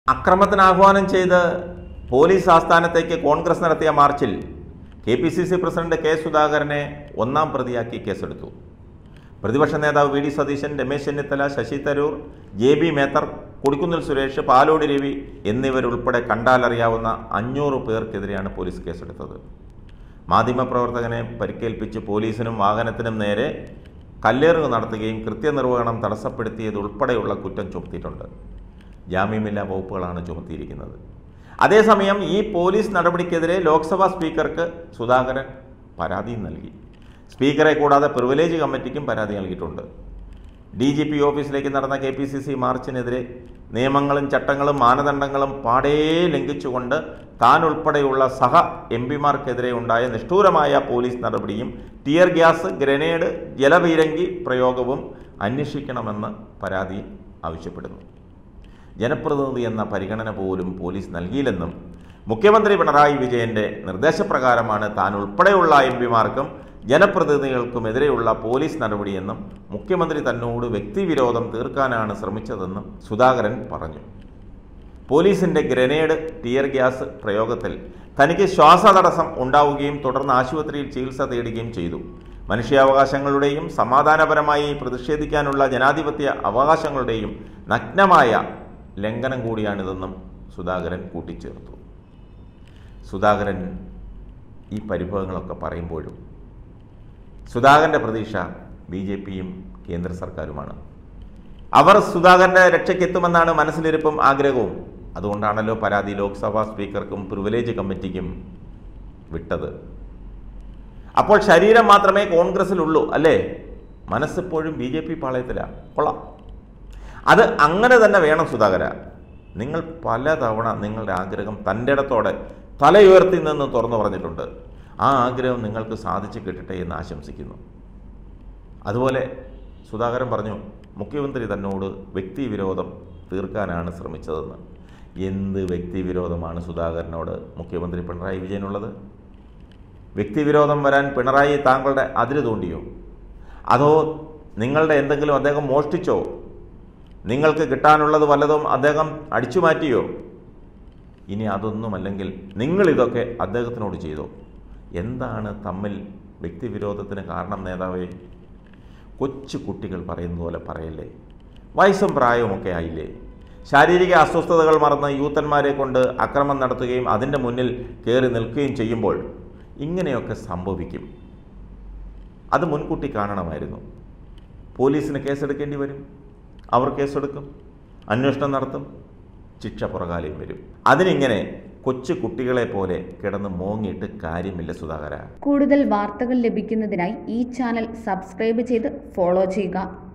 അക്രമത്തിന് ആഹ്വാനം ചെയ്ത് പോലീസ് ആസ്ഥാനത്തേക്ക് കോൺഗ്രസ് നടത്തിയ മാർച്ചിൽ KPCC പ്രസിഡന്റ് കെ സുധാകരനെ ഒന്നാം പ്രതിയാക്കി കേസെടുത്തു. പ്രതിപക്ഷ നേതാവ് V D Satheesan, Ramesh Chennithala, Shashi Tharoor, JB Mather, Kodikunnil Suresh, Palode Ravi എന്നിവരുൾപ്പെടെ കണ്ടാലറിയാവുന്ന 500 പേർക്കെതിരെയാണ് പോലീസ് കേസെടുത്തത്. മാധ്യമപ്രവർത്തകനെ പരിക്കേൽപ്പിച്ച് പോലീസിനും വാഹനത്തിനും നേരെ കല്ലേറുക നടത്തുകയും കൃത്യനിർവഹണം തടസ്സപ്പെടുത്തിയതുൾപ്പെടെയുള്ള കുറ്റം ചുമത്തിയിട്ടുണ്ട്. ജാമ്യമില്ലാ വകുപ്പുകളാണ് ചുമത്തിയിരിക്കുന്നത്. അതേസമയം ഈ പോലീസ് നടപടിക്കെതിരെ ലോക്സഭാ സ്പീക്കർക്ക് സുധാകരൻ പരാതി നൽകി. സ്പീക്കറെ കൂടാതെ പ്രിവിലേജ് കമ്മിറ്റിക്കും പരാതി നൽകിയിട്ടുണ്ട്. DGP ഓഫീസിലേക്ക് നടന്ന KPCC മാർച്ചിനെതിരെ നിയമങ്ങളും ചട്ടങ്ങളും മാനദണ്ഡങ്ങളും പാടേ ലംഘിച്ചുകൊണ്ട് താൻ ഉൾപ്പെടെയുള്ള സഹ MPമാർക്കെതിരെ ഉണ്ടായ നിഷ്ഠൂരമായ പോലീസ് നടപടിയും ടിയർ ഗ്യാസ്, ഗ്രനേഡ്, ജലപീരങ്കി പ്രയോഗവും അന്വേഷിക്കണമെന്ന് പരാതി ആവശ്യപ്പെടുന്നു. ജനപ്രതിനിധി എന്ന പരിഗണന പോലും പോലീസ് നൽകിയില്ലെന്നും മുഖ്യമന്ത്രി പിണറായി വിജയന്റെ നിർദ്ദേശപ്രകാരമാണ് താൻ ഉൾപ്പെടെയുള്ള MPമാർക്കും ജനപ്രതിനിധികൾക്കുമെതിരെയുള്ള പോലീസ് നടപടിയെന്നും മുഖ്യമന്ത്രി തന്നോട് വ്യക്തിവിരോധം തീർക്കാനാണ് ശ്രമിച്ചതെന്നും സുധാകരൻ പറഞ്ഞു. പോലീസിന്റെ ഗ്രനേഡ്, ടിയർ ഗ്യാസ് പ്രയോഗത്തിൽ തനിക്ക് ശ്വാസതടസ്സം ഉണ്ടാവുകയും തുടർന്ന് ആശുപത്രിയിൽ ചികിത്സ തേടുകയും ചെയ്തു. മനുഷ്യാവകാശങ്ങളുടെയും സമാധാനപരമായി പ്രതിഷേധിക്കാനുള്ള ജനാധിപത്യ അവകാശങ്ങളുടെയും നഗ്നമായ ലംഘനം കൂടിയാണിതെന്നും സുധാകരൻ കൂട്ടിച്ചേർത്തു. സുധാകരൻ ഈ പരിഭവങ്ങളൊക്കെ പറയുമ്പോഴും സുധാകരൻ്റെ പ്രതീക്ഷ BJPയും കേന്ദ്ര സർക്കാരുമാണ്. അവർ സുധാകരൻ്റെ രക്ഷയ്ക്കെത്തുമെന്നാണ് മനസ്സിലിരിപ്പും ആഗ്രഹവും. അതുകൊണ്ടാണല്ലോ പരാതി ലോക്സഭാ സ്പീക്കർക്കും പ്രിവിലേജ് കമ്മിറ്റിക്കും വിട്ടത്. അപ്പോൾ ശരീരം മാത്രമേ കോൺഗ്രസിലുള്ളൂ അല്ലേ? മനസ്സിപ്പോഴും BJP പാളയത്തിലാണ്. കൊള്ളാം. അത് അങ്ങനെ തന്നെ വേണം സുധാകര. നിങ്ങൾ പലതവണ നിങ്ങളുടെ ആഗ്രഹം തൻ്റെ ഇടത്തോടെ തലയുയർത്തി നിന്ന് തുറന്നു പറഞ്ഞിട്ടുണ്ട്. ആ ആഗ്രഹം നിങ്ങൾക്ക് സാധിച്ചു കിട്ടട്ടെ എന്ന് ആശംസിക്കുന്നു. അതുപോലെ സുധാകരൻ പറഞ്ഞു, മുഖ്യമന്ത്രി തന്നോട് വ്യക്തിവിരോധം തീർക്കാനാണ് ശ്രമിച്ചതെന്ന്. എന്ത് വ്യക്തിവിരോധമാണ് സുധാകരനോട് മുഖ്യമന്ത്രി പിണറായി വിജയനുള്ളത്? വ്യക്തിവിരോധം വരാൻ പിണറായി താങ്കളുടെ അതിര് തോണ്ടിയോ? അതോ നിങ്ങളുടെ എന്തെങ്കിലും അദ്ദേഹം മോഷ്ടിച്ചോ? നിങ്ങൾക്ക് കിട്ടാനുള്ളത് വല്ലതും അദ്ദേഹം അടിച്ചു മാറ്റിയോ? ഇനി അതൊന്നുമല്ലെങ്കിൽ നിങ്ങളിതൊക്കെ അദ്ദേഹത്തിനോട് ചെയ്തോ? എന്താണ് തമ്മിൽ വ്യക്തിവിരോധത്തിന് കാരണം നേതാവേ? കൊച്ചു കുട്ടികൾ പറയുന്ന പോലെ പറയല്ലേ. വയസ്സും പ്രായവുമൊക്കെ ആയില്ലേ? ശാരീരിക അസ്വസ്ഥതകൾ മറന്ന് യൂത്തന്മാരെ കൊണ്ട് അക്രമം നടത്തുകയും അതിൻ്റെ മുന്നിൽ കയറി നിൽക്കുകയും ചെയ്യുമ്പോൾ ഇങ്ങനെയൊക്കെ സംഭവിക്കും. അത് മുൻകൂട്ടി കാണണമായിരുന്നു. പോലീസിന് കേസെടുക്കേണ്ടി വരും. അവർ കേസെടുക്കും, അന്വേഷണം നടത്തും, ശിക്ഷ പുറകാലെയും വരും. അതിനിങ്ങനെ കൊച്ചു കുട്ടികളെ പോലെ കിടന്ന് മോങ്ങിയിട്ട് കാര്യമില്ല സുധാകര. കൂടുതൽ വാർത്തകൾ ലഭിക്കുന്നതിനായി ഈ ചാനൽ സബ്സ്ക്രൈബ് ചെയ്ത് ഫോളോ ചെയ്യുക.